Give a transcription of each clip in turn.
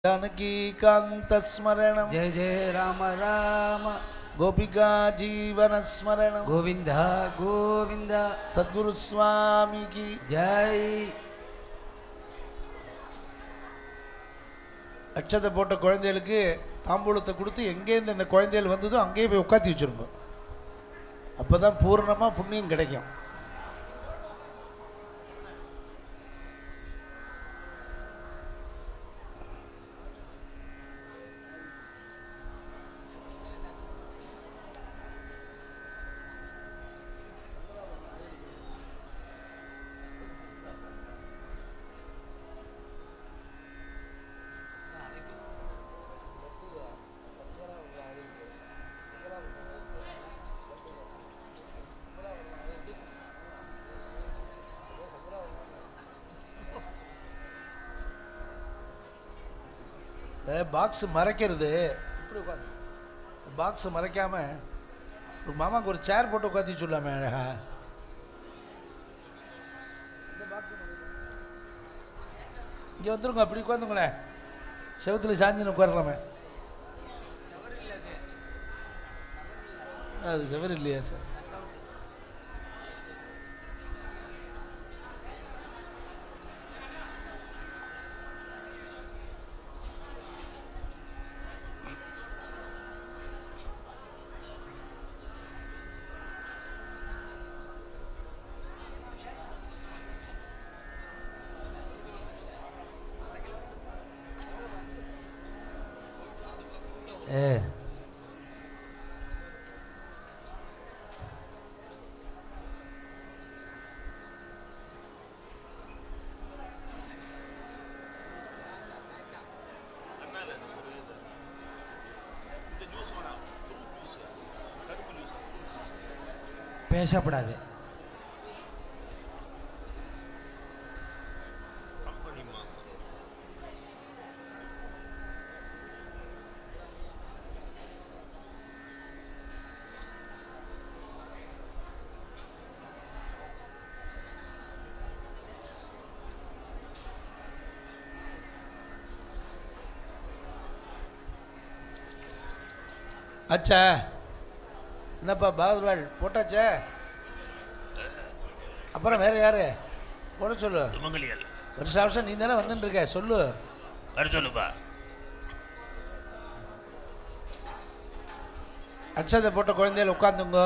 जानकीकान्तस्मरणं जय जय राम राम गोपिका जीवनस्मरणं गोविंद गोविंद सद्गुरु स्वामी की जय. அட்சதை போட்ட குழந்தைகளுக்கு தாம்பூலத்தை கொடுத்து எங்கேருந்து இந்த குழந்தைகள் வந்ததோ அங்கேயே போய் உட்காத்தி வச்சுருங்க. அப்போ தான் பூர்ணமாக புண்ணியம் கிடைக்கும். பாக்ஸ் மறைக்கிறது இப்படி உட்காந்து பாக்ஸ் மறைக்காம ஒரு மாமாவுக்கு ஒரு சேர் போட்டு உட்காந்து சொல்லாமே அழகா. இங்கே வந்துருங்க, அப்படி உட்காந்துங்களேன், செவத்துல சாஞ்சின்னு உட்காரலாமே. அது செவர் இல்லையா சார்? பேசப்படாது. அச்சா என்னப்பா பாதுவாள் போட்டாச்சே? அப்புறம் வேற யாரு போட சொல்லு? வருஷ வருஷம் நீ தானே வந்துட்டு இருக்க, சொல்லு. வர சொல்லுப்பா. அட்சதை போட்ட குழந்தைகள் உட்காந்துங்க.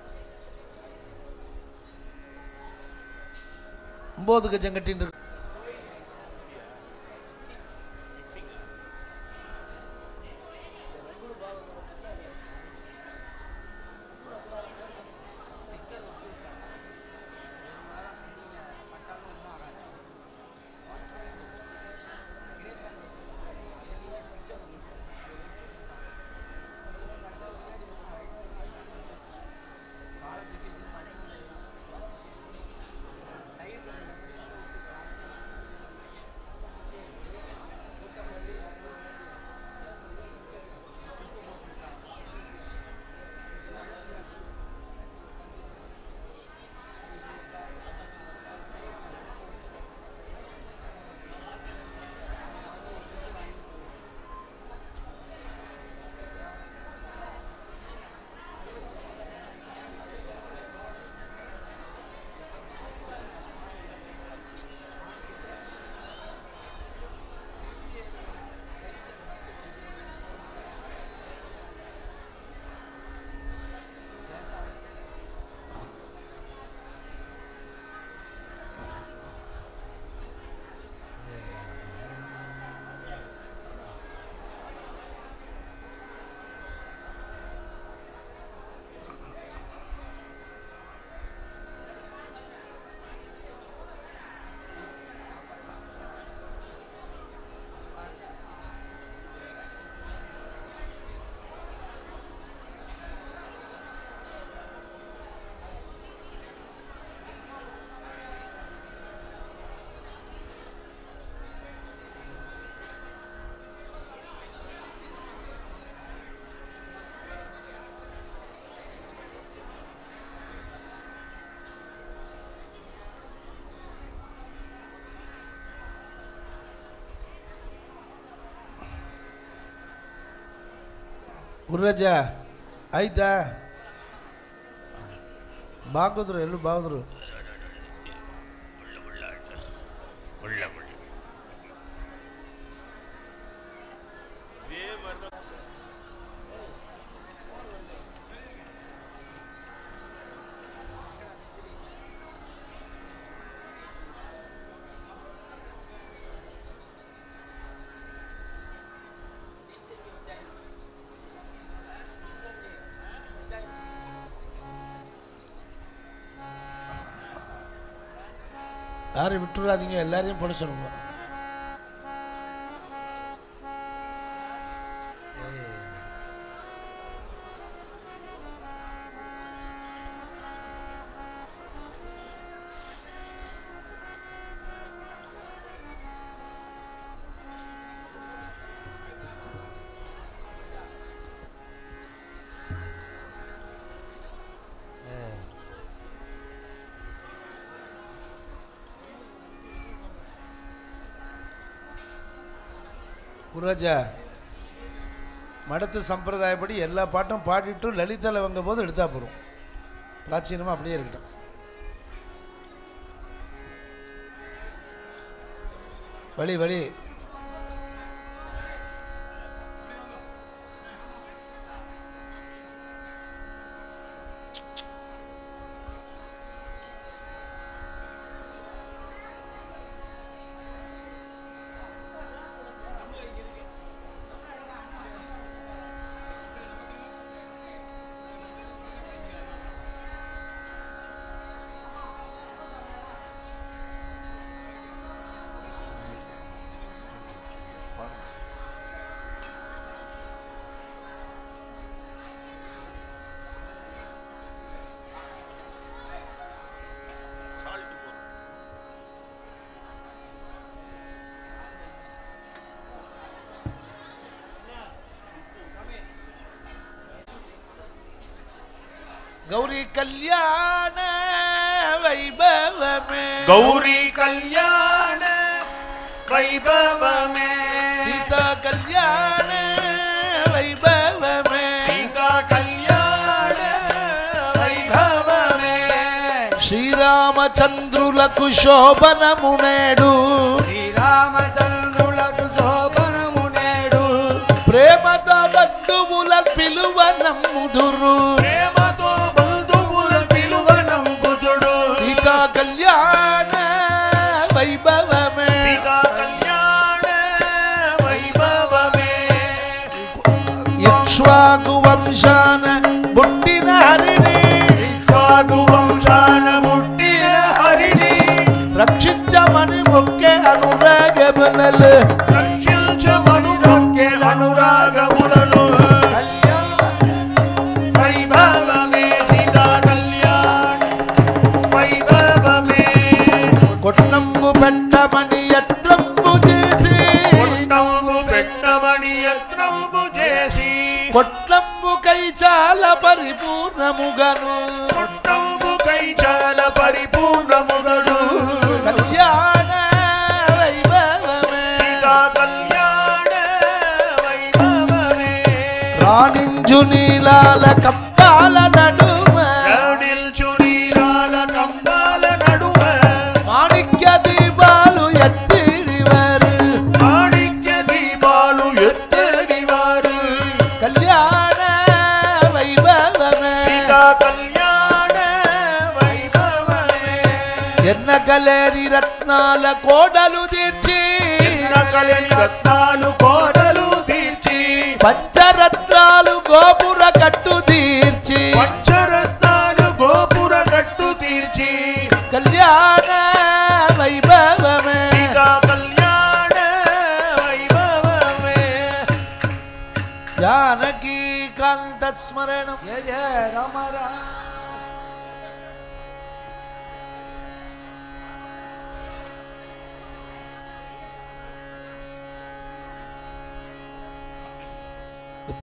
9 கஜம் கட்டின்னு இருக்கு. ಗುರುರಾಜ ಆಯ್ತಾ ಬಾಗುದ್ರು ಎಲ್ಲೂ ಬಾಗುದ್ರು யாரும் விட்டுறாதீங்க, எல்லாரையும் படிச்சிடுங்க. குருராஜா மடத்து சம்பிரதாயப்படி எல்லா பாட்டும் பாடிட்டு லலிதாவில் வந்த போது எடுத்தா போகிறோம். பிராச்சீனமாக அப்படியே இருக்கட்டும். வழி வழி गौरी कल्याण वैभव में, गौरी कल्याण वैभव में, सीता कल्याण वैभव में, सीता कल्याण वैभव में, श्री रामचंद्रुలకు శోభనమునేడు, శ్రీ రామచంద్రులకు శోభనమునేడు, ప్రేమతో బంధువుల పిలువనమ్ముదురు, ప్రేమతో బంధువుల పిలువనంబుదుడు, सीता कल्याण वैभव में, सीता कल्याण वैभव में, इक्ष्वाकु వంశాన పుట్టిన హరిని, ఇక్ష్వాకు వంశాన పుట్టిన హరిని, రక్షించమని మొక్కే అనురాగమునలు, రక్షించమను మొక్కే అనురాగములను, वैभव में, सीता कल्याण वैभव में, కొట్నంబు పెట్టమని యత్నంబు చేసి, కొట్టంబు పెట్టమని యత్నంబు చేసి, కొట్నంబు కై చాలా పరిపూర్ణముగను, కొట్టంబు కై చాలా పరిపూర్ణముగడు, కళ్యాణ వైభవమే, सीता कल्याण वैभव में, రాణింజు నీలాల కంపాల నడుమ, నిల్చు నీలాల కంబాల నడుమ, మాణిక్య దీపాలు ఎత్తిడివారు, మాణిక్య దీపాలు ఎత్తడివారు, కళ్యాణ వైభవమే, सीता कल्याण वैभव में, ఎన్నకలేని రత్నాల కోడలు తీర్చి, నకలని రత్నాలు కోటలు తీర్చి, పంచరత్నాలు గోపుర కట్టు తీర్చి, పంచరత్నాలు గోపుర కట్టు తీర్చి, కళ్యాణ వైభవమే, सीता कल्याण वैभव में, జానకీ కాంత స్మరణం జయ జయ రామ రామ